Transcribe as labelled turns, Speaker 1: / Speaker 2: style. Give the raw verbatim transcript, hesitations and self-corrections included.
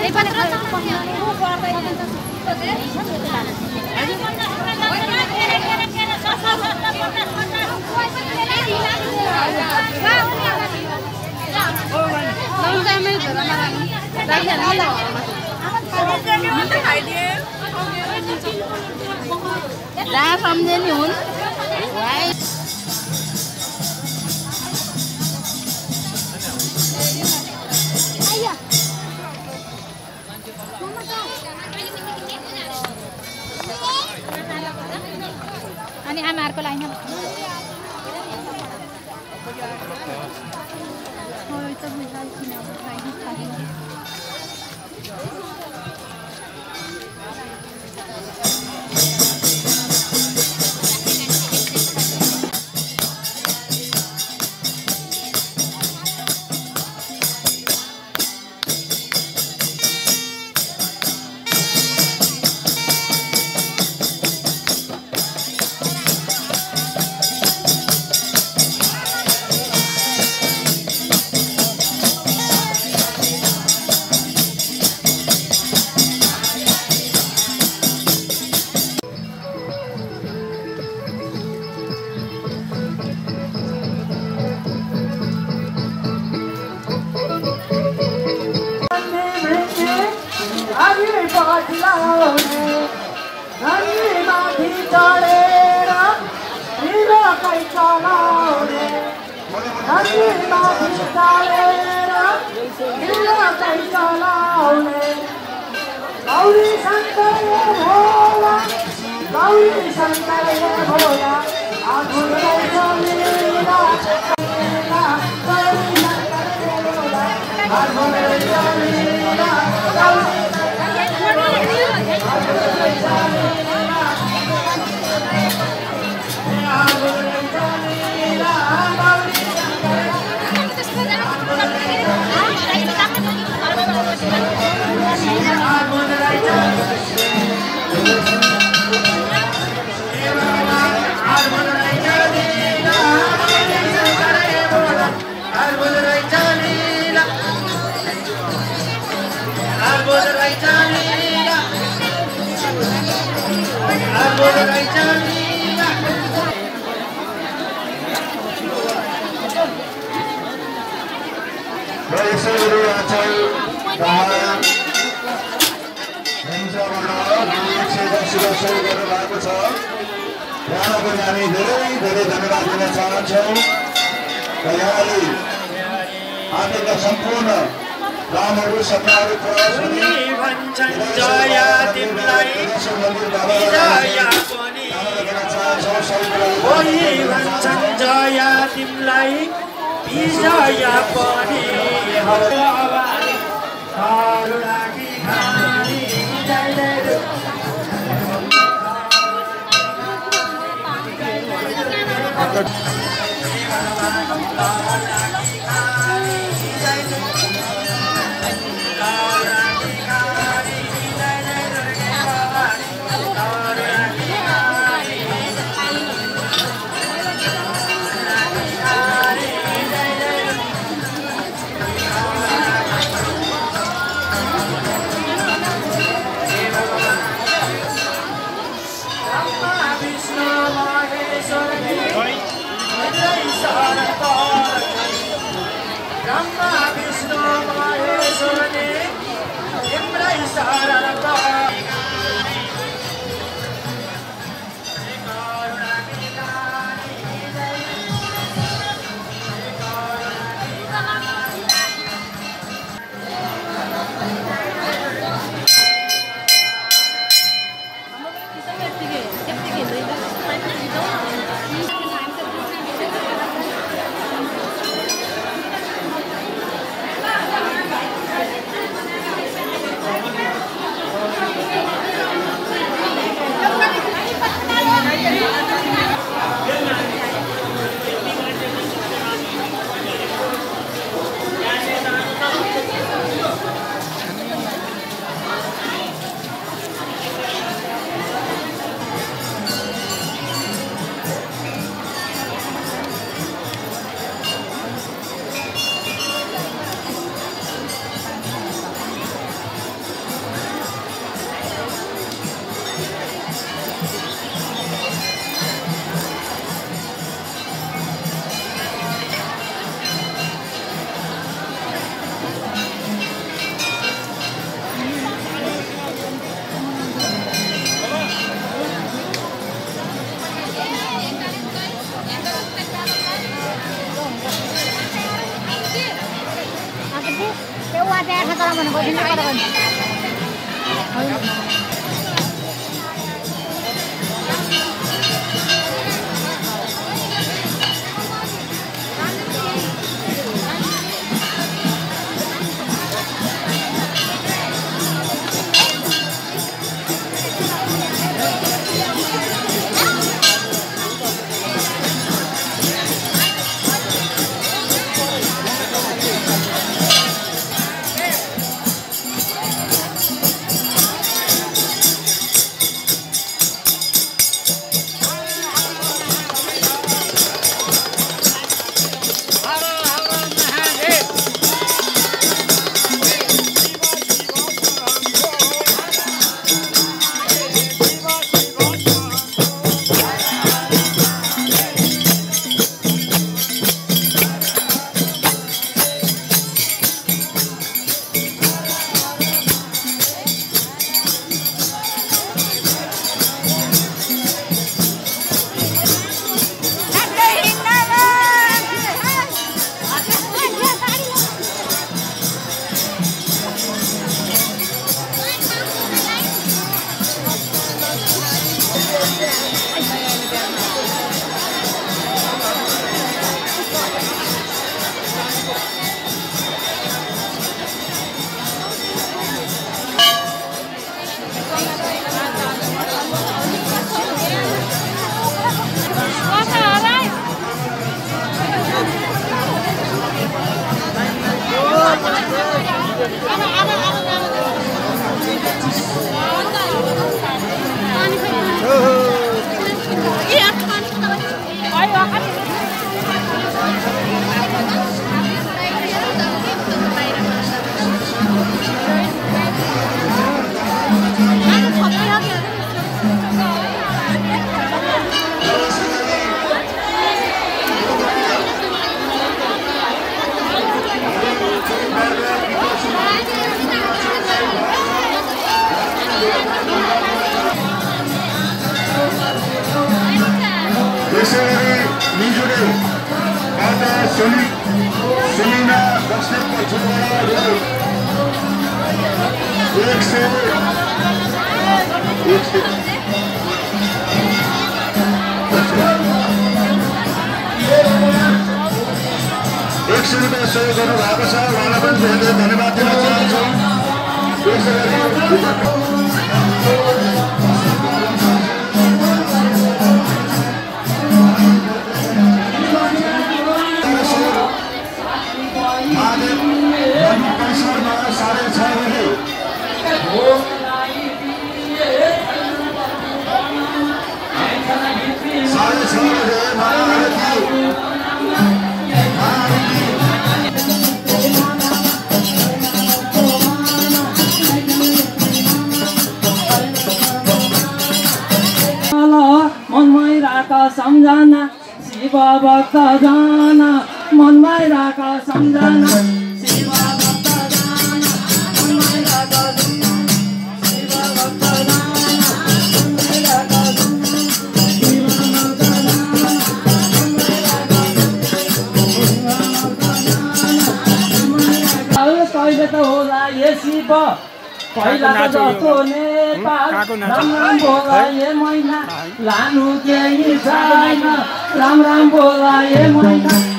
Speaker 1: Ra không nên nhún. Ani आमाहरुको लागि हो त बुझाइ किन खाइ खाइ
Speaker 2: गौरी शंकर भोला गौरी शंकर भोला आधुर लीला गौरी शंकर भोला आधुर लीला सम्पूर्ण रामहरू सपनाहरू प्रयास हुने भन्छन् जया तिमीलाई विजया पनि ओही भन्छन् जया तिमीलाई विजया पनि एक सय रुपियाँ सहयोग गर्नुभएको छ उहाँलाई पनि धेरै धेरै धन्यवाद दिन चाहन्छु। परिसरमा साढे छ बजे साढे छ बजे
Speaker 3: मनमै राख सम्झना शिव भक्त जाना मनमै राख सम्झना शिव भक्त जाना मनमै राख शिव भक्त जाना मनमै राख शिव भक्त जाना मनमै राख कहिले त होला ये शिव पहिला त जस्तो नेपाल राम राम बोला ये मैना लानु केही छैन राम राम बोला ये मैना